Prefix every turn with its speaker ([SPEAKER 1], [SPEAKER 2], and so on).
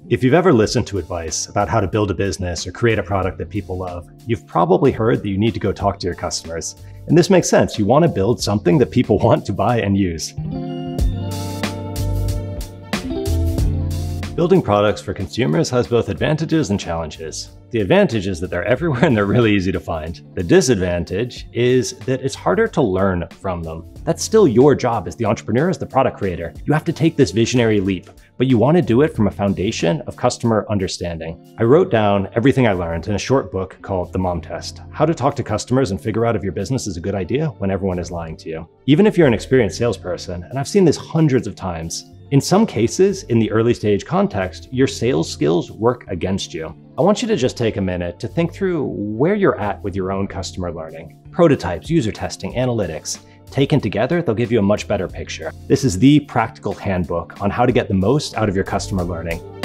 [SPEAKER 1] If you've ever listened to advice about how to build a business or create a product that people love, you've probably heard that you need to go talk to your customers. And this makes sense. You want to build something that people want to buy and use. Building products for consumers has both advantages and challenges. The advantage is that they're everywhere and they're really easy to find. The disadvantage is that it's harder to learn from them. That's still your job as the entrepreneur, as the product creator. You have to take this visionary leap, but you want to do it from a foundation of customer understanding. I wrote down everything I learned in a short book called The Mom Test: How to Talk to Customers and Figure Out if Your Business is a Good Idea When Everyone is Lying to You. Even if you're an experienced salesperson, and I've seen this hundreds of times, in some cases, in the early stage context, your sales skills work against you. I want you to just take a minute to think through where you're at with your own customer learning. Prototypes, user testing, analytics. Taken together, they'll give you a much better picture. This is the practical handbook on how to get the most out of your customer learning.